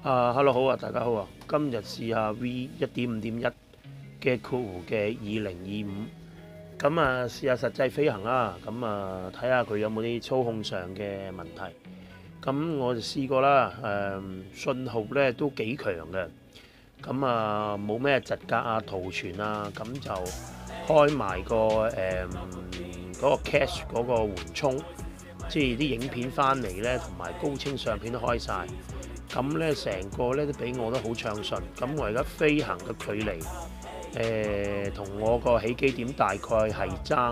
Hello 好啊，大家好啊！今日試下 V1.5.1 嘅括弧嘅2025，咁試下實際飛行啦，咁睇下佢有冇啲操控上嘅問題。咁我就試過啦，信號咧都幾強嘅，咁冇咩窒格啊、圖傳啊，咁就開埋個嗰個 cache 嗰個緩衝，即係啲影片翻嚟咧，同埋高清相片都開晒。咁咧成個咧都俾我都好暢順。咁我而家飛行嘅距離，同我個起機點大概係爭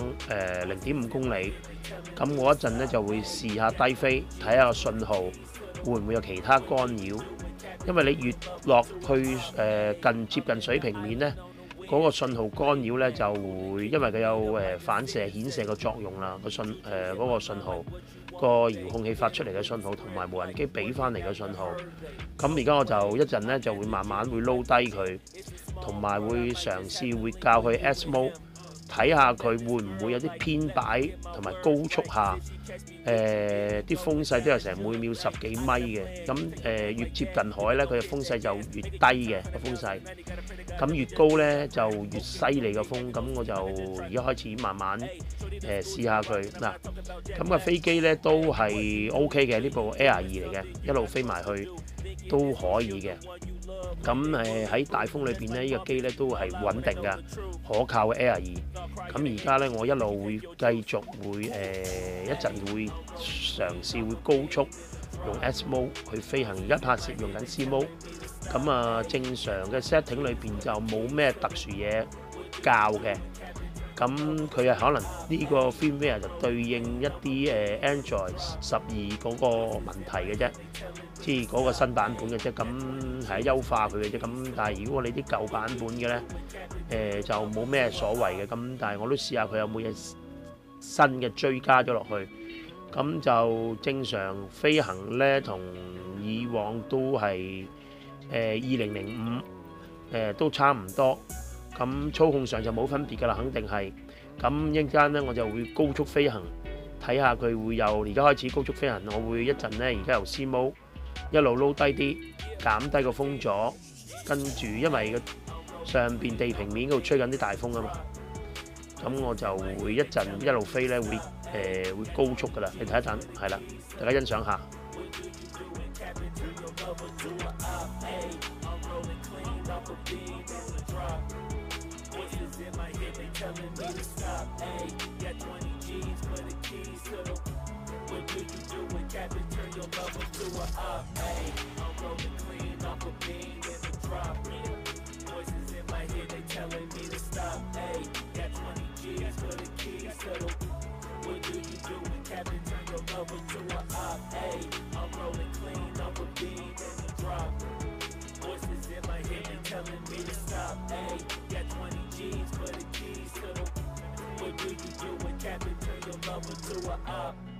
0.5公里。咁我一陣咧就會試下低飛，睇下個信號會唔會有其他干擾。因為你越落去接近水平面咧，嗰個信號干擾咧就會因為佢有反射顯射嘅作用啦。嗰個信號。個遙控器發出嚟嘅信號同埋無人機俾翻嚟嘅信號，咁而家我就一陣咧就會慢慢會撈低佢，同埋會嘗試會教佢 S Mode， 睇下佢會唔會有啲偏擺同埋高速下，啲風勢都有成每秒10幾米嘅，咁越接近海咧佢嘅風勢就越低嘅個風勢，咁越高咧就越犀利嘅風，咁我就而家開始慢慢試下佢嗱，咁個飛機咧都係 OK 嘅，呢部 Air 2嚟嘅，一路飛埋去都可以嘅。咁喺大風裏邊咧，呢個機咧都係穩定嘅，可靠嘅 Air 2。咁而家咧我一路會繼續會一陣會嘗試會高速用 S Mode 去飛行，而家拍攝用緊 C Mode。咁正常嘅 setting 裏邊就冇咩特殊嘢教嘅。咁佢可能呢個 firmware 就對應一啲Android 12嗰個問題嘅啫，即係嗰個新版本嘅啫，咁係優化佢嘅啫。咁但係如果你啲舊版本嘅咧，就冇咩所謂嘅。咁但係我都試下佢有冇嘢新嘅追加咗落去。咁就正常飛行咧，同以往都係2005都差唔多。咁操控上就冇分別㗎啦，肯定係。咁一陣間咧，我就會高速飛行，睇下佢會有。而家開始高速飛行，我會一陣咧，而家由 C Mode 一路撈低啲，減低個風阻，跟住因為個上邊地平面嗰度吹緊啲大風啊嘛，咁我就會一陣一路飛咧，會高速㗎啦。你睇一陣，係啦，大家欣賞下。In my head, they telling me to stop. Hey, got 20 G's for the keys to the. What do you do when Captain turn your lover to a op? Hey, I'm rolling clean off a beam in the drop. Voices in my head, they telling me to stop. Hey, got 20 G's for the keys to the. What do you do when Captain turn your lover to a op? Hey, I'm rolling clean off a beam in the drop. Voices in my head, they telling me to stop. Hey, got 20 G's for the keys to the. What do you do when Captain turn your lover to a op?